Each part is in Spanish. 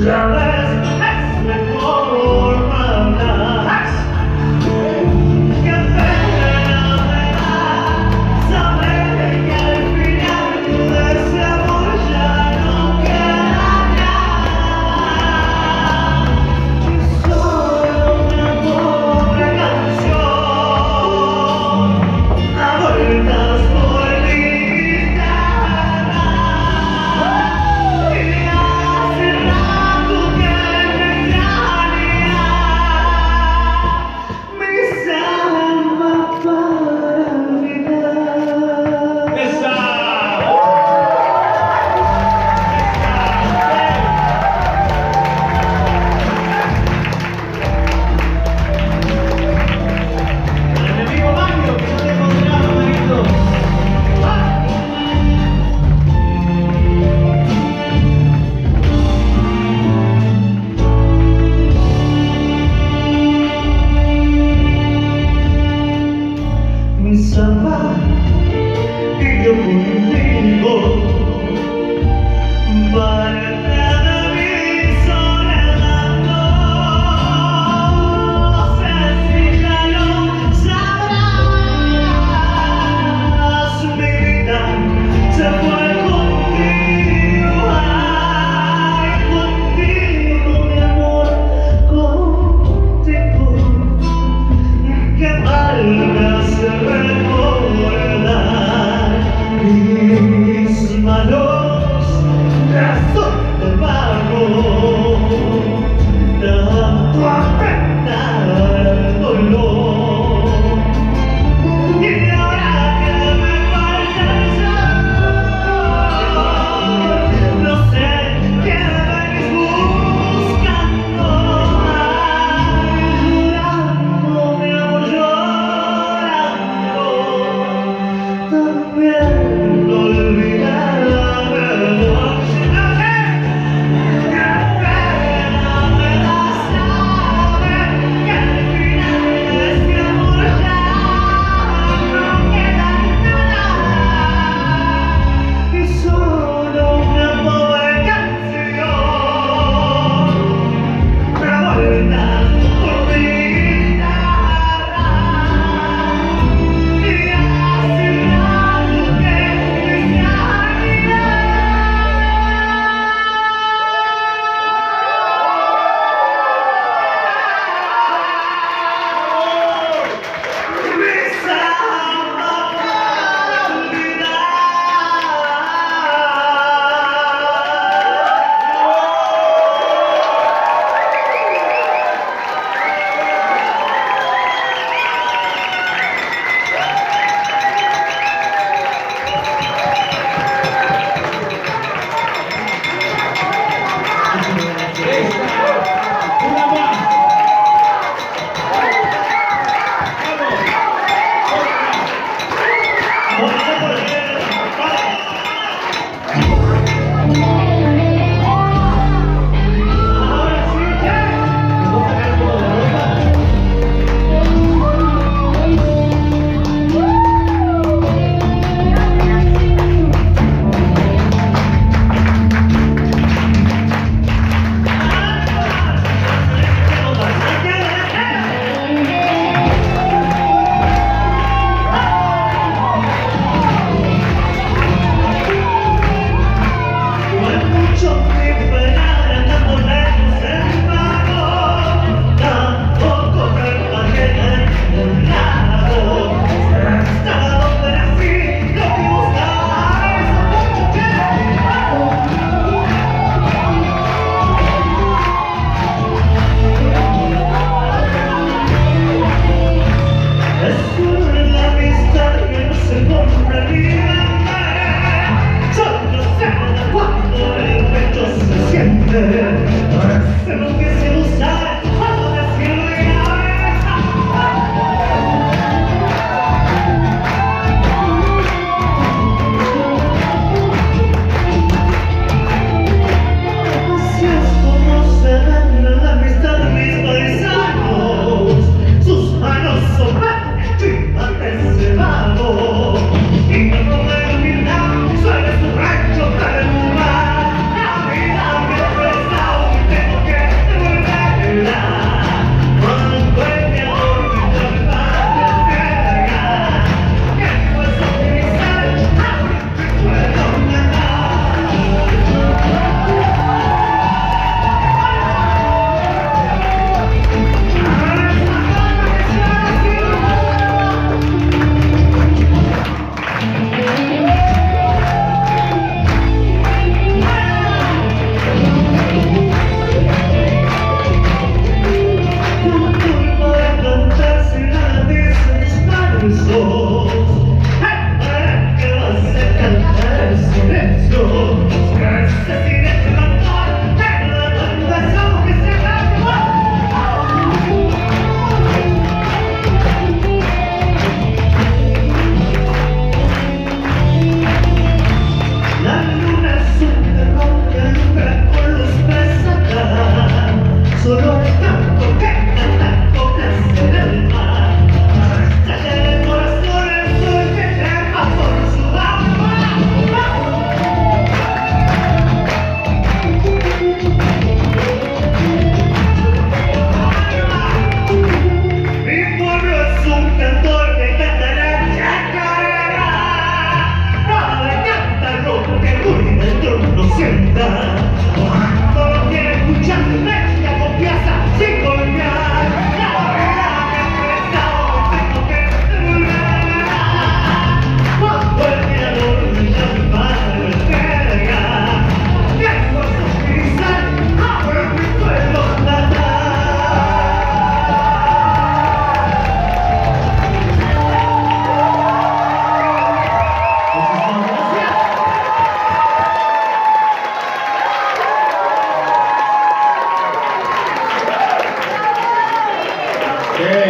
Sabes, es mejor hablar. Qué pena me da saber que al final de ese amor ya no queda nada. Y solo una pobre canción a vueltas por mi guitarra. Y hace rato que me extraña mis almas para olvidar. Mi amigo Mario, que no te encontraba, Marito. Mi samba y yo contigo para cada mi soledad. No sé si ya lo sabrás, mi vida se fue contigo, ay, contigo, mi amor, contigo. Que valga se recordar mis manos de azul.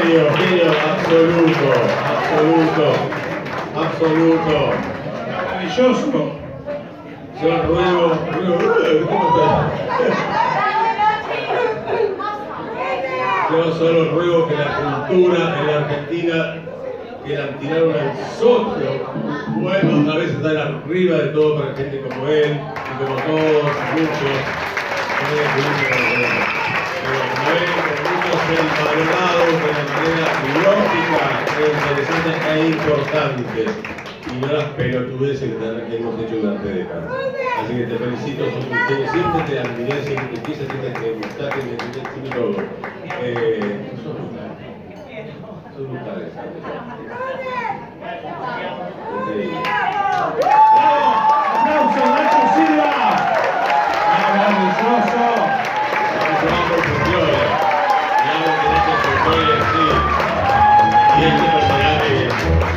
genio, absoluto. Maravilloso. Yo ruego, ¿cómo estás? Yo solo ruego que la cultura en la Argentina, que la tiraron al socio, bueno, a veces estar arriba de todo para gente como él, y como todos, muchos, muchos empadronados de una manera lógica, interesante e importante, y no las pelotudeces que hemos hecho durante décadas. Así que te felicito, siempre te admiré, siempre te quise, siempre te gustaste, siempre todo. Sos brutal. Sos brutales. Increíble. ¡Aplauso, Nacho Silva! ¡Maravilloso! Vamos por Flora. Y algo que no se puede decir. Y este personaje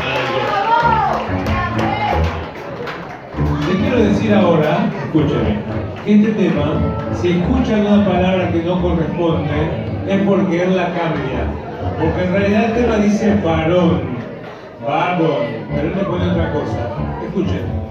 maravilloso. Les quiero decir ahora, escúchame, que este tema, si escuchan una palabra que no corresponde, es porque él la cambia. Porque en realidad el tema dice varón, pero él le pone otra cosa. Escuchen.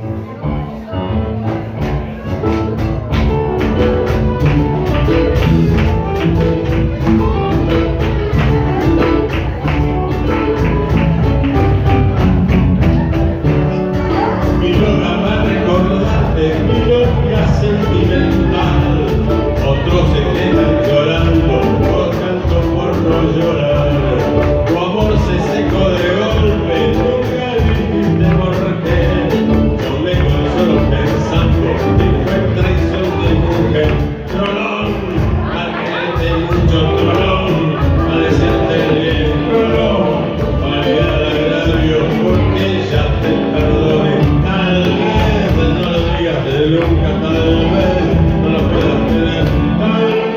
Sentimental, otros se quedan llorando, por tanto por no llorar. Tu amor se secó de golpe, nunca dijiste por qué. Yo me consolo pensando que fue traición de mujer. Trolón, al quererte mucho, trolón, a decirte bien, trolón, para llegar al agravio, porque ya te perdone. Tal vez no lo digas de nunca, tal vez no lo puedas tener, tal vez.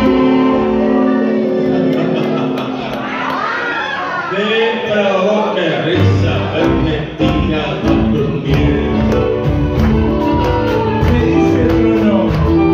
Te provoca risa verme tirado a tus pies. Me dice Trono.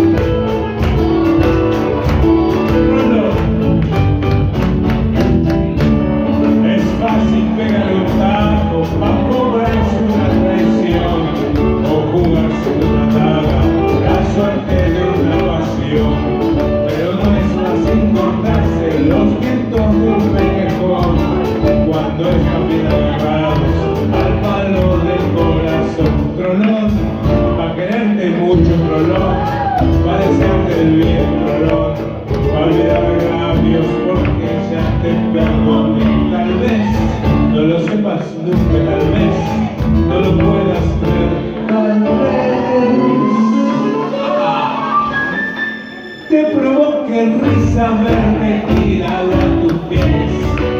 Es fácil pegarle un taco, pa' cobrarse una traición o jugarse una daga, la suerte de una pasión. Pero no es fácil cortarse los vientos de un requejón cuando están bien agarrados al palo del corazón. Trolón, pa' quererte mucho, trolón, pa' desearte el bien, trolón, pa' olvidar agravios porque ya te perdoné. Tal vez no lo sepas nunca, tal vez no lo puedas ver, tal vez te provoque risa verme tirado a tus pies.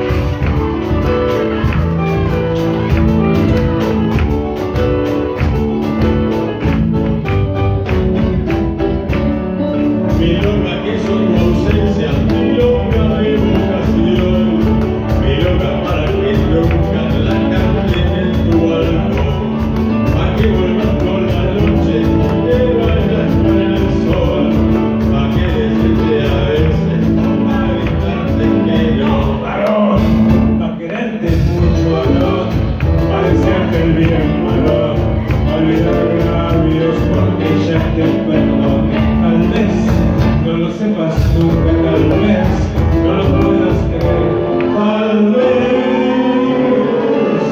Milonga que son tu ausencia, milonga de vocación, milonga para que nunca la cambien en tu balcón, pa' que vuelvas con la noche, te vayas con el sol, pa' que deseche a veces, pa' gritarte que no. Varón, pa' quererte mucho, varón, pa' desearte el bien, varón, pa' olvidar agravios porque ya te perdoné. Tal vez no lo sepas nunca, tal vez no lo puedas creer, tal vez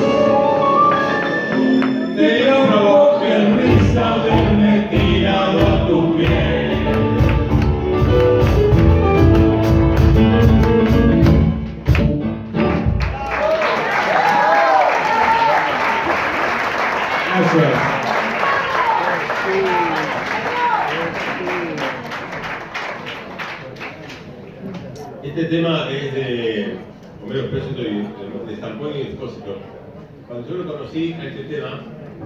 te provoque risa verme tirado a tu piel. Gracias. Este tema es de Homero Espósito y de Stamponi y Espósito. Cuando yo lo conocí a este tema,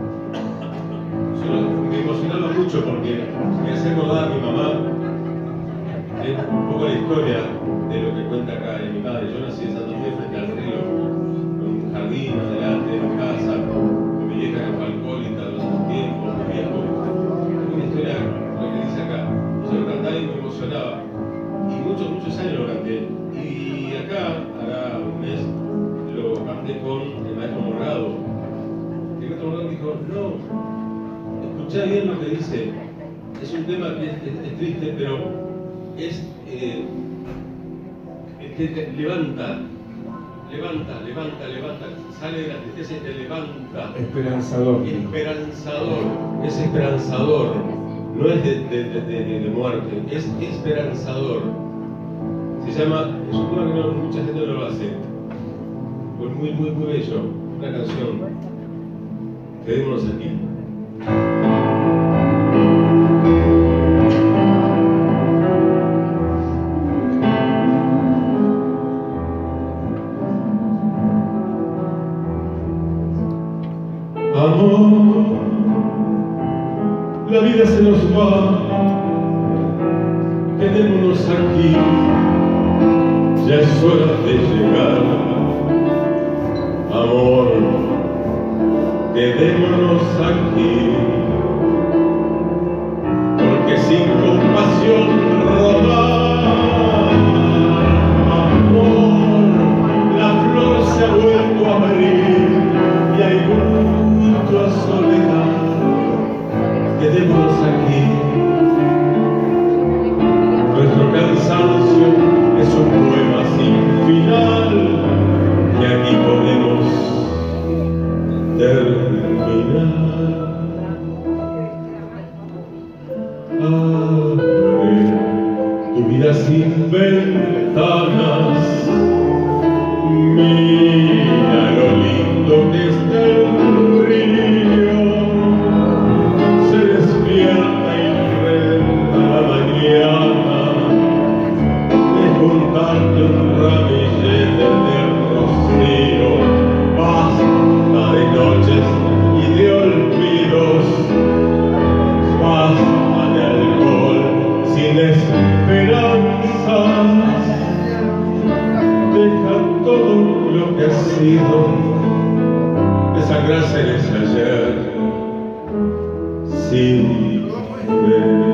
me emocionaba mucho porque me hacía acordar a mi mamá de un poco la historia de lo que cuenta acá de mi padre. Yo nací en Santa Fe frente al río, con un jardín adelante de mi casa, con mi vieja que fue alcohólica durante un tiempo, mi viejo. Una historia, lo que dice acá. Yo lo cantaba y me emocionaba. Y muchos años lo canté. Y acá, hará un mes, lo canté con el maestro Morgado. El maestro Morgado dijo, no, escuchá bien lo que dice. Es un tema que es triste, pero es que levanta, sale de la tristeza y te levanta. Esperanzador. Es esperanzador. No es de muerte, es esperanzador. Se llama, es un tema que mucha gente no lo hace. Pues muy bello, una canción. Quedémonos aquí. Amor, la vida se nos va, quedémonos aquí, ya es hora de llegar. Amor, quedémonos aquí, porque sin compasión rodar. Amor, la flor se ha vuelto a abrir y hay mucha soledad. Quedémonos aquí. Nuestro cansancio es un poema sin final que aquí podemos terminar. Abre tu vida sin ventanas, mira lo lindo que está el río, se despierta y renta la mañana de juntarte un ramillete de rocío. Basta de noches y de olvidos, basta de alcohol sin esperanzas. Deja todo lo que ha sido, desangrarse en ese ayer sin ver.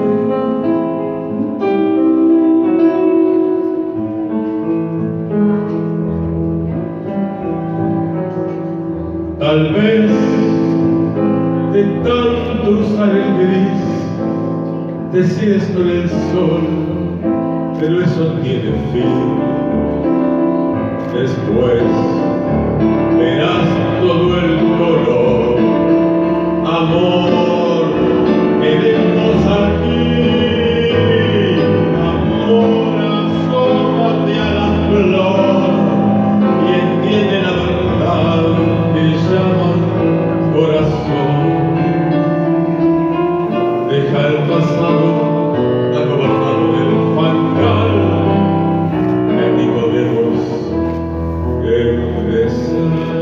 Tal vez de tanto usar el gris decides con el sol, pero eso tiene fin. Después verás todo el color. Amor, quedémonos aquí. Amor, asómate a la flor y entiende la verdad que llama corazón. Deja el pasado acobardado del fangal, que aquí podemos empezar.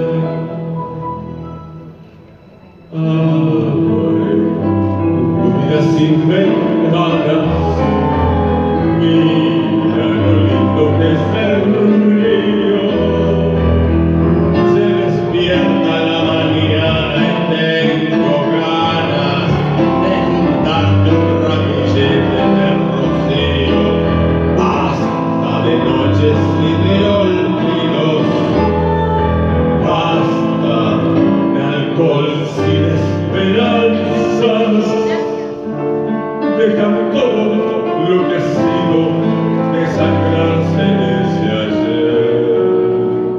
Abre tu vida sin ventanas, mira lo lindo que es el río, se despierta la mañana y tengo ganas de juntarte un ramillete de rocío. Basta de noches y de olvidos, basta de alcohol sin esperanzas. Deja todo lo que ha sido, desangrarse en ese ayer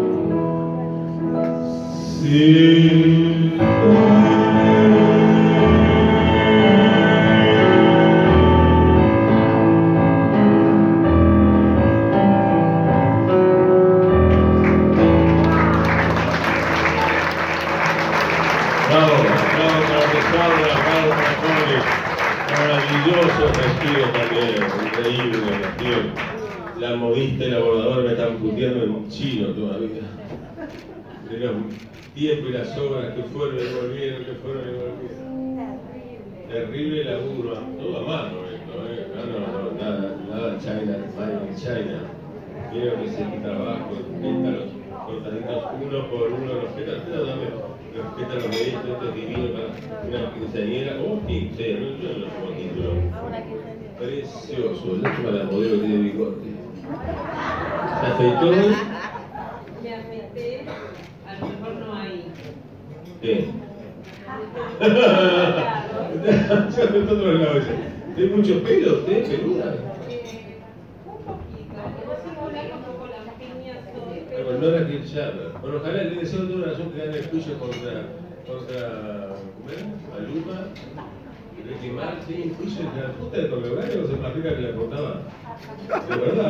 sin ver. Maravilloso vestido también, increíble vestido. La modista y la bordadora me están puteando en chino todavía. De los tiempos y las obras que fueron y volvieron, que fueron y volvieron. Terrible laburo, todo a mano esto, nada China, made in China. Quiero que se trabajo, pétalos cortaditos uno por uno, los pétalos, los pétalos de esto es divino para una quinceañera o quinceañera, yo no sé título. Precioso, lástima la modelo que tiene bigote. ¿Se afeitó hoy? Me afeité, a lo mejor no hay. ¿Qué? Se afeitó a otro lado. ¿Tiene mucho pelo usted, peluda? Un poquito, no sé volar un poco las piñas todo. Pero no era que Chávez. Bueno, ojalá le deseo de una razón que gane el juicio contra ¿cómo es? Maluma, Ricky Martin, juicio de la puta de Colorado, se platica que la contaba. De verdad,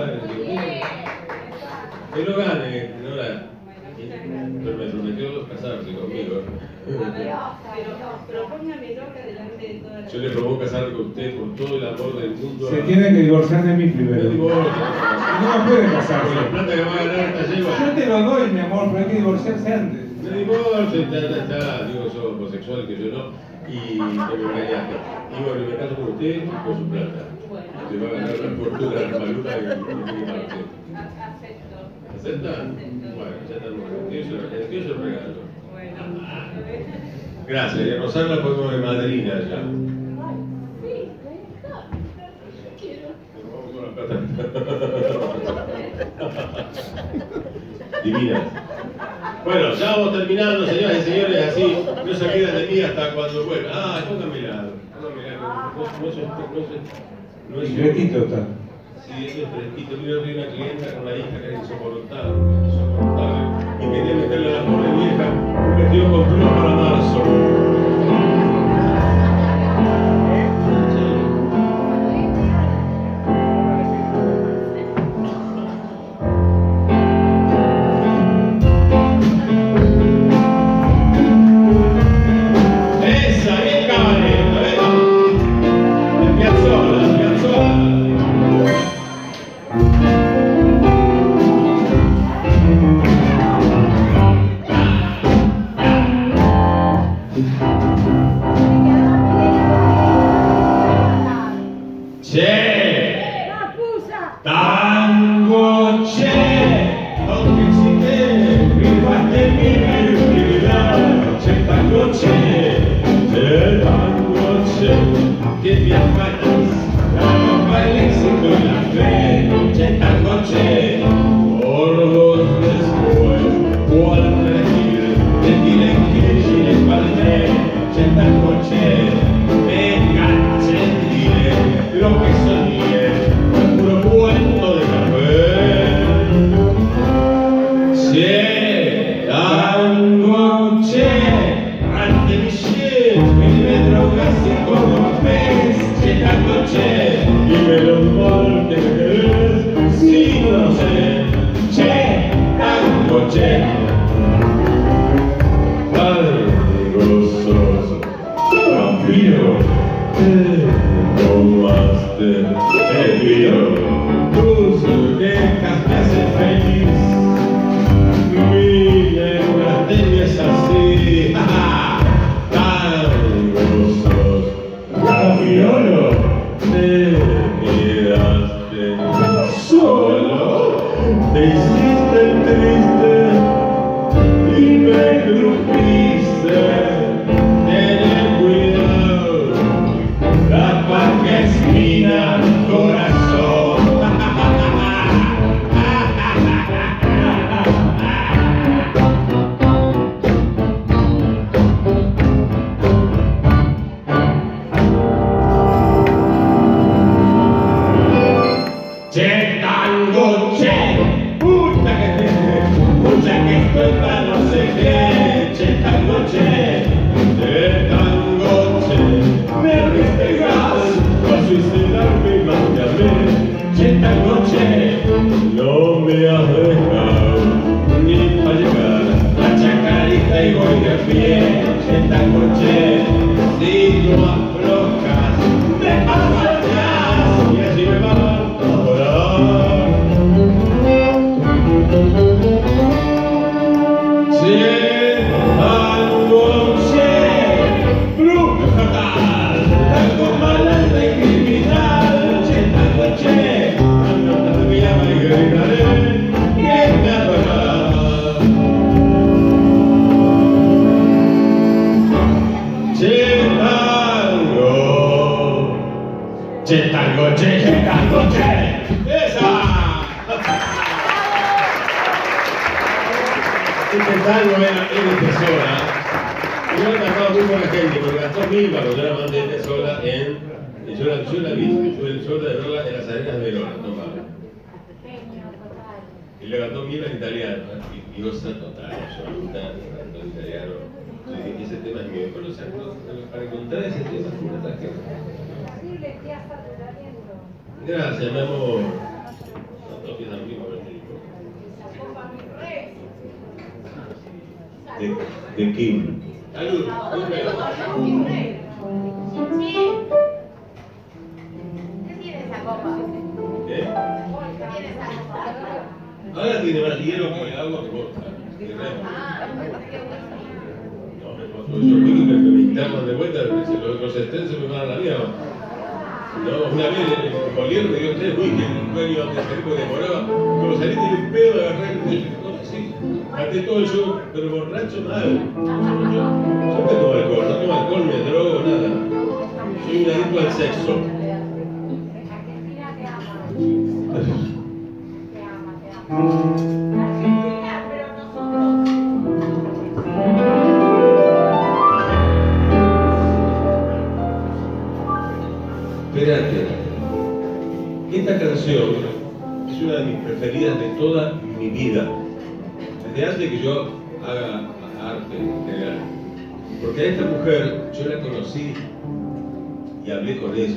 que no gane, no la. Pero me prometió casarse conmigo. A ver, pero propóngamelo que delante de toda la... Yo le propongo casarme con usted con todo el amor del mundo. Se tiene que divorciar de mí primero. No divorcio. No me puede Con casarse. la plata que va a ganar esta yegua. Yo te lo doy, mi amor, pero hay que divorciarse antes. No divorcio, está, digo yo homosexual que yo no, y que me engañaste. Y bueno, me caso con usted y con su plata. Se va a ganar la fortuna de la Maluma y Ricky Martin. Acepto. ¿Acepta? Bueno, ya está bueno. El tío se lo regalo. Bueno. Gracias, y a Rosario la ponemos de madrina ya. Divina. Bueno, ya vamos terminando, señoras y señores, así no se quedan de mí hasta cuando vuelva. Ah, póngamela. No es Secretito está. Sí, eso es fresquito. Mira, tengo una clienta con una hija que es insoportable, y quería meterle a la pobre vieja un vestido con pluma para marzo. Esa, bien cabaret, de Piazzolla, C'è, tango c'è, aunque si te mi fate mi c'è tango c'è, che mi affatis, la roba el éxito y la fe, c'è tango c'è, oros después, cual regir, te diré que Chile palme, c'è tango c'è, venga, sentiré lo que soñé, un puro cuento de café. C'è, tango c'è, ante mi scel, me drogas y como pez, c'è tango c'è, y menos mal que me querés, si no sé, c'è, tango c'è. Tango sos, vampiro, te tomaste el vino, tus quejas me hacen feliz. Mi negra te es así, tango sos, gaviolo, te quedaste solo, te hiciste triste y me engrupiste. Ten cuidado, la paz que esquina corazón. tango era de Pesola. Y yo la cantaba muy buena gente, porque cantó Milva cuando era amante de Pesola en. Yo la vi, tuve el suerte de verla en las arenas de Verona, tomaba. Y le cantó Milva en italiano, y goza total, absoluta, cantó en italiano. Yo dije, ese tema es mío, pero para encontrar ese tema fue una tragedia. Gracias, mi amor. No piensan lo mismo, de Kim. Salud. ¿Qué? Ahora tiene más hielo que agua que vodka. Yo creo que me internan de vuelta, los extensos me van a la mierda. No, una vez el Polier me dio 3 whisky, el dueño antes de salir porque demoraba. Como salí de un pedo, agarré el sí, canté todo el show, pero borracho mal. Yo no tomo alcohol, me drogo, nada. Soy un adicto al sexo. Espérate, esta canción es una de mis preferidas de toda mi vida, desde antes que yo haga arte en general, porque a esta mujer yo la conocí y hablé con ella.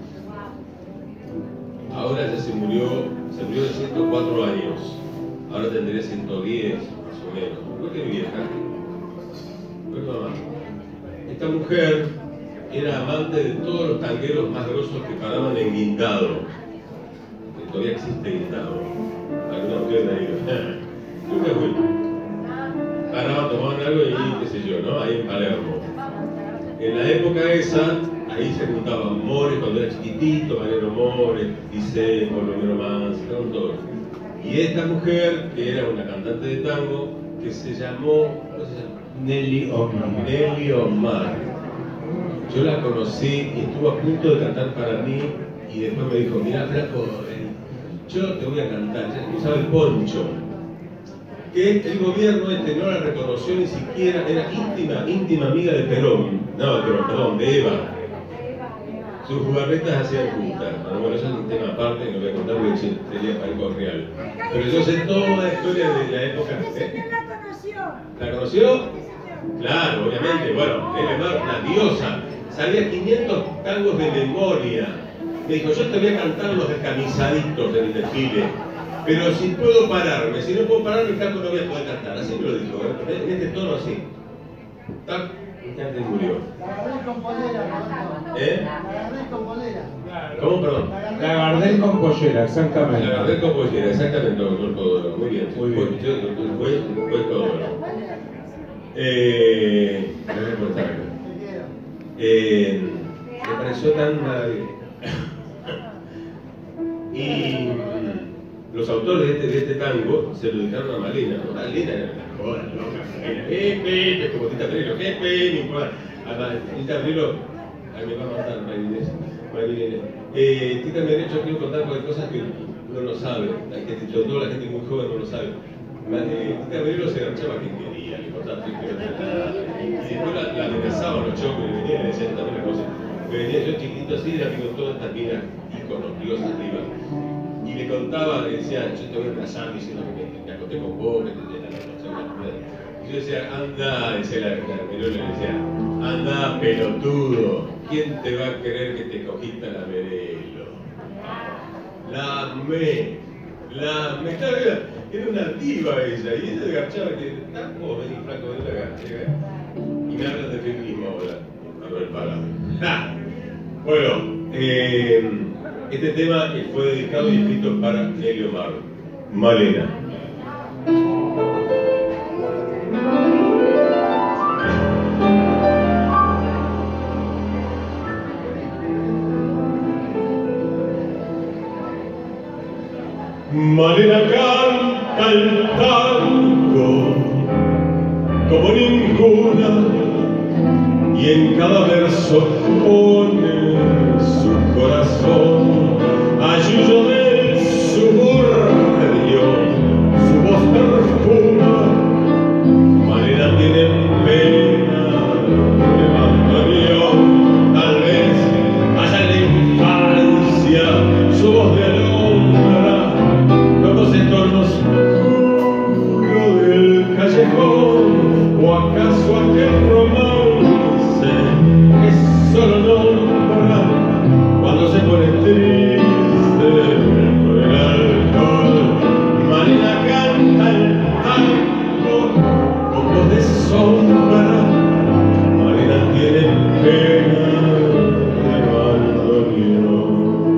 Ahora ella se murió de 104 años, ahora tendría 110 más o menos, no que vieja, pero mamá. Esta mujer era amante de todos los tangueros más grosos que paraban en Guindado. Que todavía existe Guindado. Alguna mujer de ahí. Nunca fui. Paraban, tomaban algo y qué sé yo, ¿no? Ahí en Palermo. En la época esa, ahí se juntaban Mores cuando era chiquitito, Mariano Mores, Liceo, Romero Manz, estaban todos. Y esta mujer, que era una cantante de tango, que se llamó, ¿cómo se llama? Nelly Omar. Nelly Omar. Yo la conocí y estuvo a punto de cantar para mí y después me dijo, mira flaco, yo te voy a cantar, ya usaba el poncho. Que el gobierno no la reconoció ni siquiera, era íntima amiga de Perón, no de Perón, perdón, de Eva. Sus jugarretas hacían juntas. Bueno, eso es un tema aparte que no voy a contar porque sería algo real. Pero yo sé toda la historia de la época. ¿Quién la conoció? ¿La conoció? Claro, obviamente. Bueno, Nelly Omar, una diosa. Sabía 500 tangos de memoria. Me dijo, yo te voy a cantar los descamisaditos del desfile. Pero si puedo pararme, si no puedo pararme, tanto no voy a poder cantar. Así me lo dijo, en este tono así. ¡Tac! Y antes murió. La agarré con polera. ¿Eh? La agarré con polera. ¿Cómo, perdón? La Gardel con pollera, exactamente. La Gardel con pollera, exactamente, doctor Codoro. Muy bien. Muy bien. El juez Codoro. Me voy a cortar acá. Me pareció tan maravilloso. Y los autores de este tango se lo dedicaron a Malena. ¿No? Malena era la joda, loca. Jefe, como Tita Merelo, jefe, no importa. Tita Merelo, ay, me va a matar, Marilene. Tita Merelo, yo quiero contar porque hay cosas que uno no sabe. Hay gente, sobre todo la gente muy joven no lo sabe. Tita Merelo se garchaba a quien quería, le importaba que quería tratar. Y después la amenazaban los chocos y le venían y le decían también las cosas. Me venía yo chiquitito así, era amigo de todas estas minas íconos, diosas arriba. Y le contaba, le decía, yo te voy a abrazar diciendo que me acosté con vos, que te la noche. Y yo decía, anda, decía la Merelo, le decía, anda pelotudo, ¿quién te va a querer que te cogiste a la Merelo? La era una diva ella, y ella se garchaba que está como vení flaco de la garcha. Y me hablan de feminismo ahora, Manuel Pala. Bueno, este tema fue dedicado y escrito para Nelly Omar. Malena. Malena canta el tango como ninguna y en cada verso pone su corazón. Ayudo del suburbio, su voz perfuma su voz de alondra, los dos entornos oscuros del callejón, o acaso aquel romance que solo nombra cuando se pone triste por el alcohol. Malena canta el tango con voz de sombra, Malena tiene pena de bandoneón.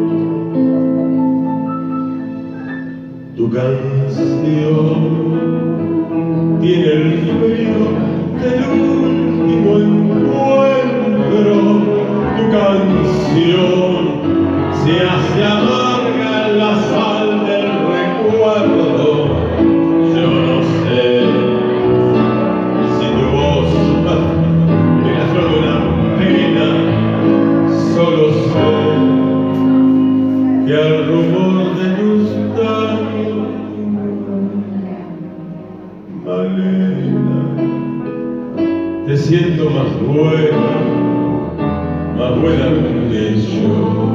Tu canción tiene el frío del último encuentro, tu canción se hace amarga en la sal del recuerdo. Yo no sé si tu voz es la flor de una pena, solo sé que al rumor de tus labios, Malena, te siento más buena que yo.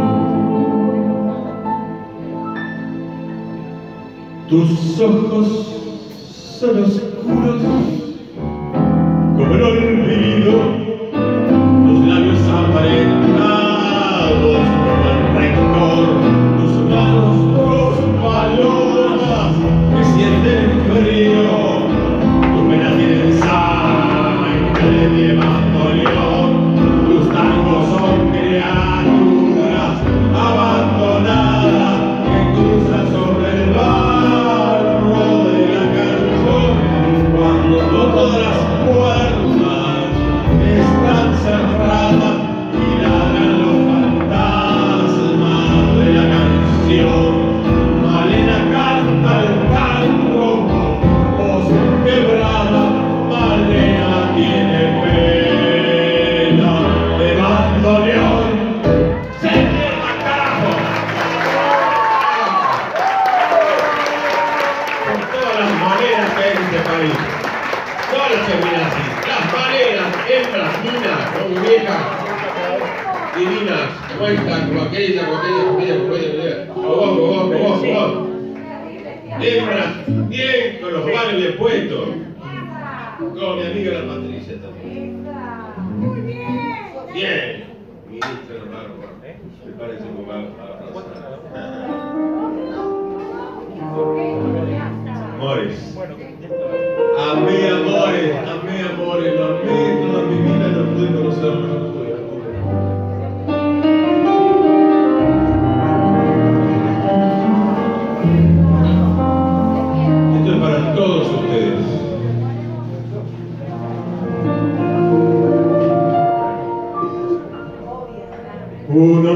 Tus ojos son oscuros como el olvido, tus labios apretados como el rencor, tus manos dos palomas que sienten frío, tus penas tienen sangre de bandoneón, tus tangos son criaturas abandonadas que cruzan sobre el barro de la canción, cuando todas las puertas están cerradas y ladran los fantasmas de la canción. Malena canta el tango, voz quebrada, Malena tiene pena de bandoneón. ¡Se entienda, carajo! Con todas las maneras que hay en este país, todas las terminas así, las maneras, hembras, minas, con viejas, divinas, cuentas, como aquella, vos. Hembras, bien, con los bares bien puestos. Con mi amiga la Patricia también. Muy bien. Bien. Ministra Bárbara. Me parece como Amores. Amé amores, lo amé toda mi vida y no pude conocerlo. Esto es para todos ustedes. Uno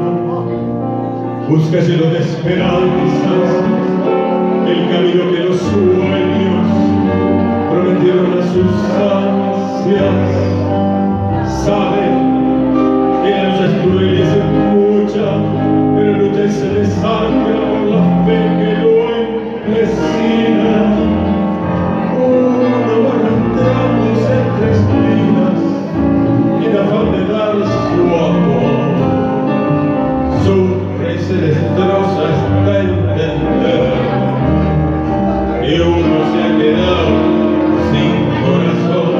busca lleno de esperanzas el camino que los sueños prometieron a sus ansias. Sabe que la lucha es cruel y es mucha, pero lucha y se desangra por la fe que lo empecina. Uno va arrastrándose entre espinas y en afán de dar su amor sufre y se destroza hasta entender que uno se ha quedado sin corazón,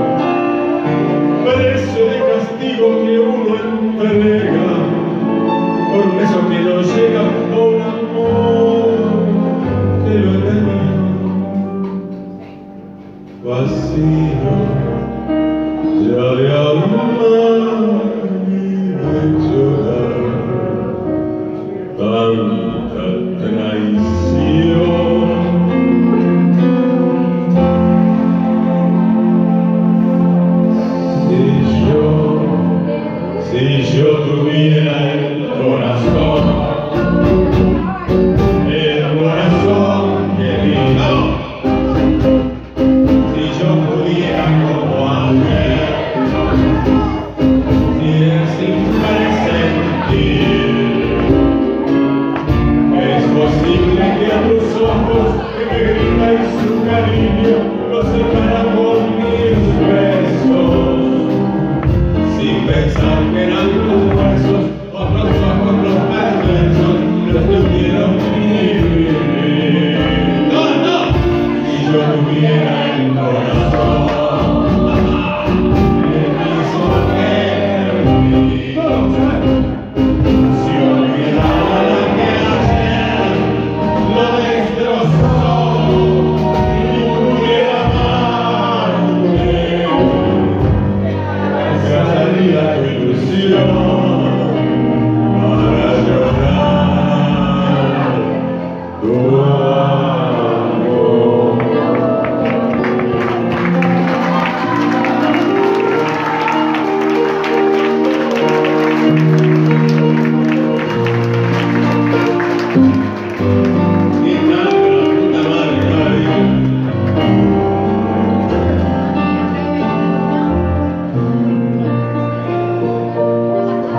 preso de castigo que uno entrega por un beso que no llega, por amor de lo eterno vacío ya de amar y de llorar. Tanta traición. Si yo tuviera